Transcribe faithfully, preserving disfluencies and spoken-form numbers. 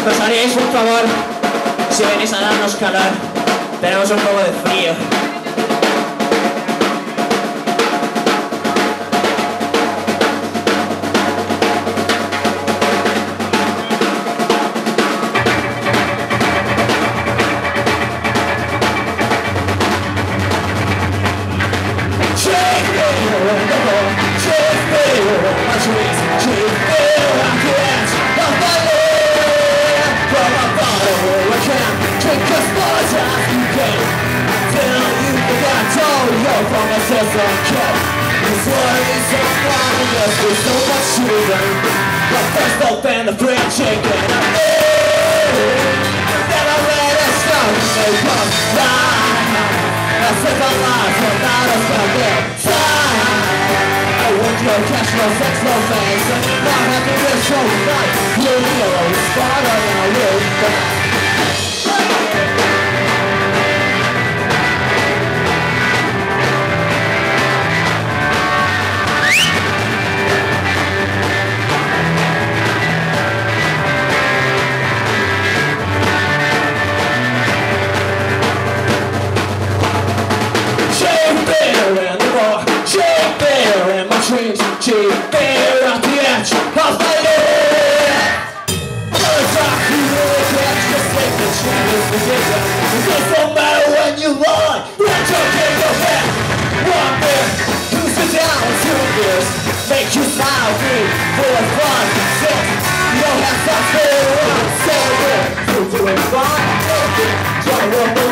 Nos haríais un favor si venís a darnos calor. Tenemos un poco de frío. There's so much children, but first open the fried chicken. Then I let it start to make us fly. I set my life from out of spending time. I want your cash, no sex, no thanks, and not happiness so night. You're the only spot on our road. Cheap beer at the edge of my head. First rock you really can't just take the cheapest position. It doesn't matter when you lie, let your in your head. One beer, you sit down, two beers, make you smile, three, four, five, six. You don't have time to stay around, so good. You're doing fine, okay, try to work